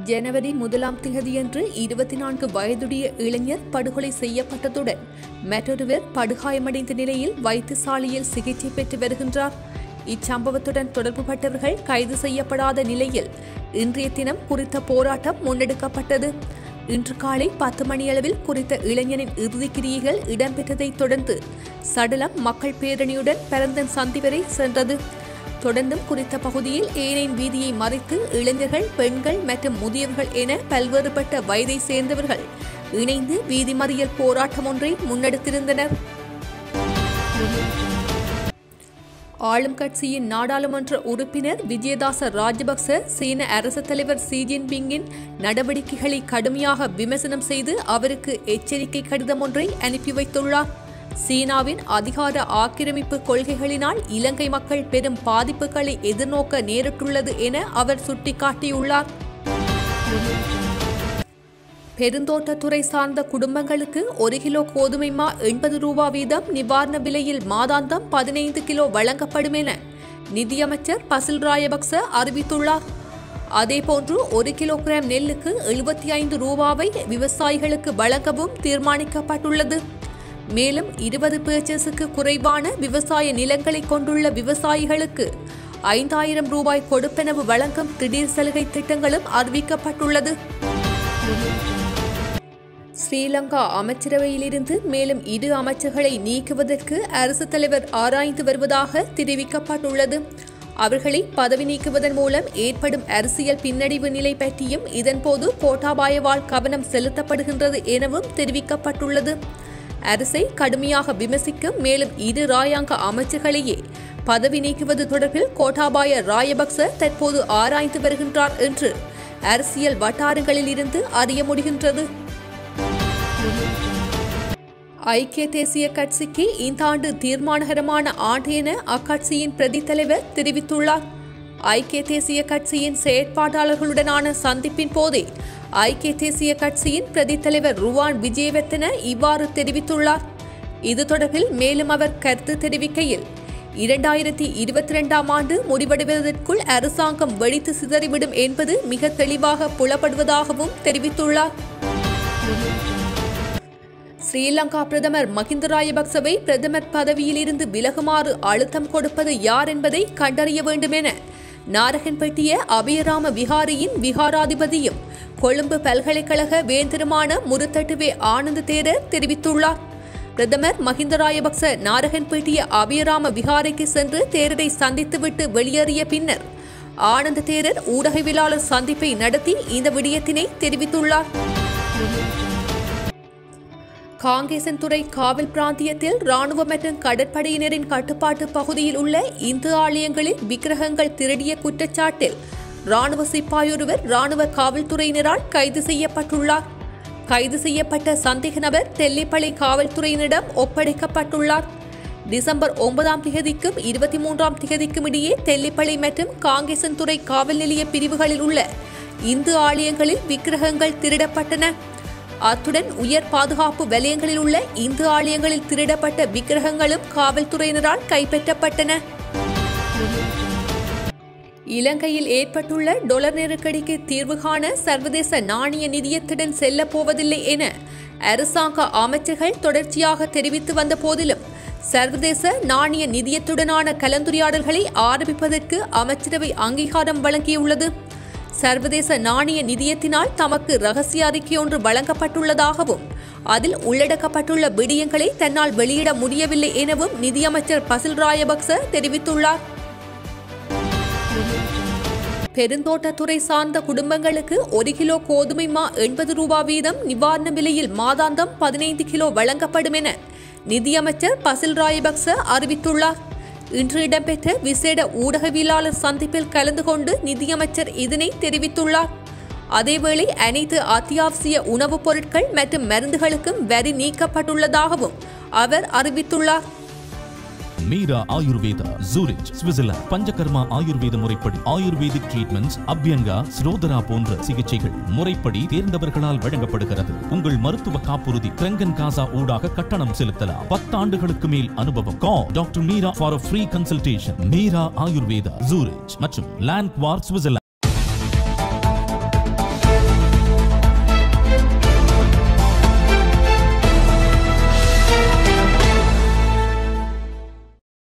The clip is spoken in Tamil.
ஜனவரி 1ஆம் தேதியன்று 24 வயதுடைய இளைஞர் படுகொலை செய்யப்பட்டதுடன் மற்றொருவர் படுகாயமடைந்த நிலையில் வைத்தியசாலையில் சிகிச்சை பெற்று வருகின்றார். இச்சம்பவத்துடன் தொடர்புபட்டவர்கள் கைது செய்யப்படாத நிலையில் இன்றைய தினம் குறித்த போராட்டம் முன்னெடுக்கப்பட்டது. இன்று காலை 10 மணியளவில் குறித்த இளைஞனின் இறுதிக்கிரியைகள் இடம்பெற்றதைத் தொடர்ந்து சடலம் மக்கள் பேரணியுடன் பரந்தன் சந்தி வரை சென்றது. தொடர்ந்தும் குறித்த பகுதியில் ஏனையின் வீதியை மறைத்து இளைஞர்கள், பெண்கள் மற்றும் முதியவர்கள் என பல்வேறுபட்ட வயதை சேர்ந்தவர்கள் இணைந்து வீதி மறியல் போராட்டம் ஒன்றை முன்னெடுத்திருந்தனர். ஆளும் கட்சியின் நாடாளுமன்ற உறுப்பினர் விஜயதாச ராஜபக்ச சீன அரசு தலைவர் ஷி ஜின்பிங்கின் நடவடிக்கைகளை கடுமையாக விமர்சனம் செய்து அவருக்கு எச்சரிக்கை கடிதம் ஒன்றை அனுப்பி வைத்துள்ளார். சீனாவின் அதிகார ஆக்கிரமிப்பு கொள்கைகளினால் இலங்கை மக்கள் பெரும் பாதிப்புகளை எதிர்நோக்க நேரிட்டுள்ளது என அவர் சுட்டிக்காட்டியுள்ளார். பெருந்தோட்டத்துறை சார்ந்த குடும்பங்களுக்கு 1 கிலோ கோதுமை மா 80 ரூபா வீதம் நிவாரண விலையில் மாதாந்தம் 15 கிலோ வழங்கப்படும் என நிதியமைச்சர் பசில் ராயபக்ச அறிவித்துள்ளார். அதேபோன்று 1 கிலோகிராம் நெல்லுக்கு 75 ரூபாவை விவசாயிகளுக்கு வழங்கவும் தீர்மானிக்கப்பட்டுள்ளது. மேலும் 20 பர்ச்சேஸுக்கு குறைவான விவசாய நிலங்களை கொண்டுள்ள விவசாயிகளுக்கு 5000 ரூபாய் கொடுப்பனவு வழங்கும் திடீர் சலுகை திட்டங்களும் அறிவிக்கப்பட்டுள்ளது. ஸ்ரீலங்கா அமைச்சரவையிலிருந்து மேலும் 2 அமைச்சர்களை நீக்குவதற்கு அரசு தலைவர் ஆராய்ந்து வருவதாக தெரிவிக்கப்பட்டுள்ளது. அவர்களை பதவி நீக்குவதன் மூலம் ஏற்படும் அரசியல் பின்னடைவு நிலை பற்றியும் இதன்போது கோட்டாபாயவால் கவனம் செலுத்தப்படுகின்றது எனவும் தெரிவிக்கப்பட்டுள்ளது. அரசை கடுமையாக விமர்சிக்கும் மேலும் 2 ராயாங்க அமைச்சர்களையே பதவி நீக்குவது தொடர்பில் கோட்டாபாய ராயபக்ச தற்போது ஆராய்ந்து வருகின்றார் என்று அரசியல் வட்டாரங்களில் இருந்து அறிய முடிகின்றது. ஐக்கிய தேசிய கட்சிக்கு இந்த ஆண்டு தீர்மானகரமான ஆண்டு என அக்கட்சியின் பிரதி தலைவர் தெரிவித்துள்ளார். ஐக்கிய தேசிய கட்சியின் செயற்பாட்டாளர்களுடனான சந்திப்பின் போதே ஐக்கிய தேசிய கட்சியின் பிரதி தலைவர் ருவான் விஜயவர்தன இவ்வாறு தெரிவித்துள்ளார். இது தொடர்பில் மேலும் அவர் கருத்து தெரிவிக்கையில் 2022ஆம் ஆண்டு முடிவடைவதற்குள் அரசாங்கம் வெடித்து சிதறிவிடும் என்பது மிக தெளிவாக புலப்படுவதாகவும் தெரிவித்துள்ளார். ஸ்ரீலங்கா பிரதமர் மஹிந்த ராஜபக்சவை பிரதமர் பதவியிலிருந்து விலகுமாறு அழுத்தம் கொடுப்பது யார் என்பதை கண்டறிய வேண்டும் என நாரகன்பட்டிய அபயராம விஹாரியின் விஹாராதிபதியும் கொழும்பு பல்கலைக்கழக வேந்தருமான முருத்தட்டுவே ஆனந்த தேரர் தெரிவித்துள்ளார். பிரதமர் மஹிந்த ராஜபக்ச நாரகன்பட்டிய அபயராம விஹாரைக்கு சென்று தேரரை சந்தித்துவிட்டு வெளியேறிய பின்னர் ஆனந்த தேரர் ஊடகவியலாளர் சந்திப்பை நடத்தி இந்த விடயத்தினை தெரிவித்துள்ளார். காங்கேசன்துறை காவல் பிராந்தியத்தில் ராணுவ மற்றும் கடற்படையினரின் கட்டுப்பாட்டு பகுதியில் உள்ள இந்து ஆலயங்களில் விக்கிரகங்கள் திருடிய குற்றச்சாட்டில் ராணுவ சிப்பாயொருவர் ராணுவ காவல்துறையினரால் கைது செய்யப்பட்டுள்ளார். கைது செய்யப்பட்ட சந்தேக நபர் தெல்லிப்பளை காவல்துறையினரிடம் ஒப்படைக்கப்பட்டுள்ளார். டிசம்பர் 9ஆம் தேதிக்கும் 23ஆம் தேதிக்கும் இடையே தெல்லிப்பளை மற்றும் காங்கேசன்துறை காவல் நிலைய பிரிவுகளில் உள்ள இந்து ஆலயங்களில் விக்கிரகங்கள் திருடப்பட்டன. அத்துடன் உயர் பாதுகாப்பு வலயங்களில் உள்ள இந்து ஆலயங்களில் திருடப்பட்ட விக்கிரகங்களும் காவல்துறையினரால் கைப்பற்றப்பட்டன. இலங்கையில் ஏற்பட்டுள்ள டொலர் நெருக்கடிக்கு தீர்வு காண சர்வதேச நாணய நிதியத்துடன் செல்ல போவதில்லை என அரசாங்க அமைச்சர்கள் தொடர்ச்சியாக தெரிவித்து வந்த போதிலும் சர்வதேச நாணய நிதியத்துடனான கலந்துரையாடல்களை ஆரம்பிப்பதற்கு அமைச்சரவை அங்கீகாரம் வழங்கியுள்ளது. சர்வதேச நாணய நிதியத்தினால் தமக்கு ரகசிய அறிக்கை ஒன்று வழங்கப்பட்டுள்ளதாகவும் அதில் உள்ளடக்கப்பட்டுள்ள விடயங்களை தன்னால் வெளியிட முடியவில்லை எனவும் நிதியமைச்சர் பசில் ராயபக்ச தெரிவித்துள்ளார். பெருந்தோட்டத்துறை சார்ந்த குடும்பங்களுக்கு 1 கிலோ கோதுமை மா 80 ரூபா வீதம் நிவாரண விலையில் மாதாந்தம் 15 கிலோ வழங்கப்படும் என நிதியமைச்சர் பசில் ராயபக்ச அறிவித்துள்ளார். இன்று இடம்பெற்ற விசேட ஊடகவியலாளர் சந்திப்பில் கலந்து கொண்டு நிதியமைச்சர் இதனை தெரிவித்துள்ளார். அதேவேளை அனைத்து அத்தியாவசிய உணவுப் பொருட்கள் மற்றும் மருந்துகளுக்கும் வரி நீக்கப்பட்டுள்ளதாகவும் அவர் அறிவித்துள்ளார். மீரா ஆயுர்வேதா ஜூரிச் சுவிட்சர்லாந்து பஞ்சகர்மா ஆயுர்வேத முறைப்படி ஆயுர்வேதிக் ட்ரீட்மெண்ட்ஸ் அபியங்கா ஸ்ரோதரா போன்ற சிகிச்சைகள் முறைப்படி தேர்ந்தவர்களால் வழங்கப்படுகிறது. உங்கள் மருத்துவ காப்புறுதி கிரங்கன் காசா ஊடாக கட்டணம் செலுத்தலாம். 10 ஆண்டுகளுக்கு மேல் அனுபவம். டாக்டர் மீரா ஃபார் a free consultation. Meera Ayurveda Zurich மற்றும் லாண்ட்வார்க் சுவிட்சர்லாந்து.